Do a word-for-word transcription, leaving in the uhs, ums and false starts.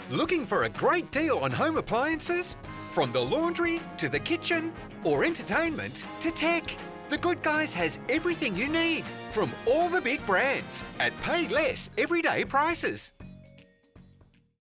Looking for a great deal on home appliances? From the laundry to the kitchen, or entertainment to tech, The Good Guys has everything you need from all the big brands at pay less everyday prices.